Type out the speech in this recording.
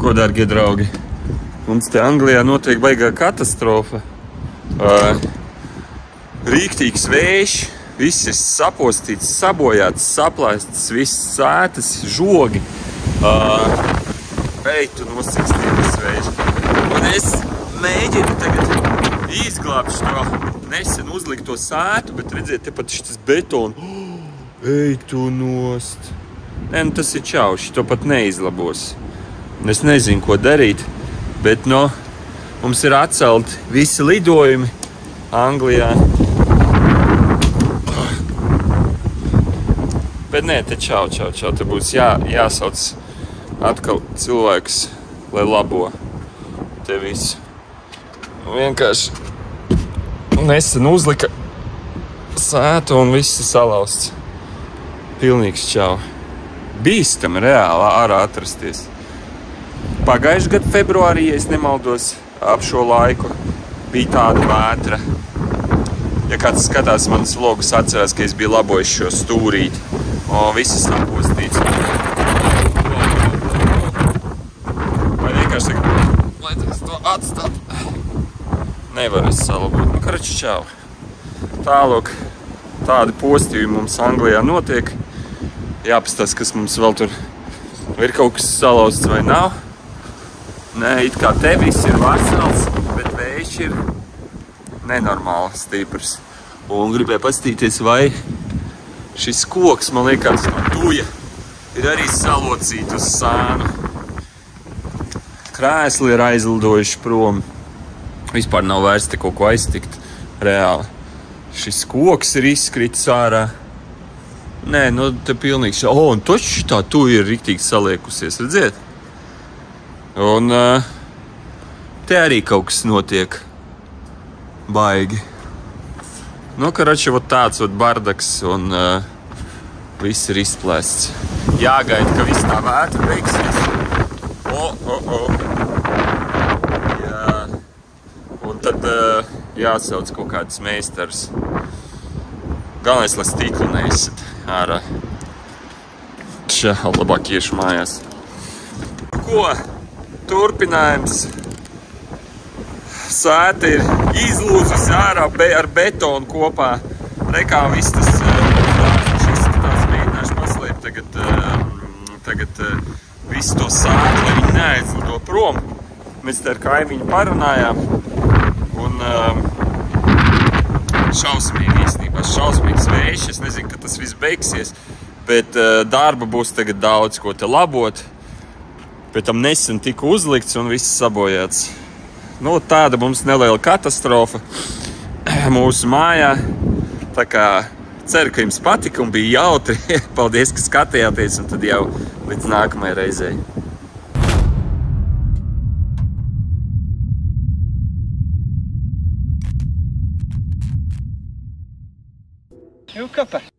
ko, dargie draugi. Mums te Anglijā notiek baigā katastrofa. Rīktīgs vējš, viss ir sapostīts, sabojāts, saplēsts, viss sētas, žogi. Ej, tu nosīkstīties vējš. Un es mēģinu tagad izglābt šo nesen uzlikto sētu, bet redziet, te pat šis betons. Ej, tu nost. Nē, nu tas ir čauši, to pat neizlabos. Es nezinu, ko darīt, bet, mums ir atcelti visi lidojumi Anglijā. Bet nē, te čau, te būs jāsauc atkal cilvēks, lai labo te visu. Vienkārši nesen uzlika sētu un viss ir salauzts. Pilnīgs čau. Bīstami reāli ārā atrasties. Pagājušajā gadu februārī, ja es nemaldos, ap šo laiku bija tāda vētra. Ja kāds skatās manas vlogus, atcerās, ka es biju labojis šo stūrīti. Viss ir sapostīts. Vai vienkārši lai es to atstātu? Nevaru es salabot. Karači, čau. Tālāk, tādi postījumi mums Anglijā notiek. Jāpastās, kas mums vēl tur ir kaut kas salauzts vai nav. Nē, it kā te viss ir vesels, bet vējš ir nenormāli stiprs. Un gribēju pastīties, vai šis koks, man liekas, no tuja ir arī salocīt uz sānu. Krēsli ir aizlidojuši prom. Vispār nav vairs te kaut ko aiztikt reāli. Šis koks ir izkritis ārā. Nē, te pilnīgs. Un toši tā tuja ir riktīgi saliekusies, redziet? Un te arī kaut kas notiek baigi. Karači, tāds bardaks un viss ir izplēsts. Jāgaida, ka viss tā vētra beigsies. Jā. Un tad jāsauc kaut kāds meistars. Galvenais, lai stiklu neizsit ārā. Čau, labāk iešu mājās. Ko? Turpinājums. Sēta ir izlūzusi ārā ar betonu kopā. Rekā viss tas izskatās, mēģināšu paslēpt tagad visu to sētu, lai viņi neaizlido prom. Mēs te ar kaimiņu parunājām. Un šausmīgi īstenībā, šausmīgs vējš. Es nezinu, ka tas viss beigsies, bet darba būs tagad daudz, ko te labot. Pēc tam nesen tika uzlikts un viss sabojāts. Tāda mums neliela katastrofa mūsu mājā. Tā kā ceru, ka jums patika un bija jautri. Paldies, ka skatījāties, un tad jau līdz nākamajai reizei. Jūkapa!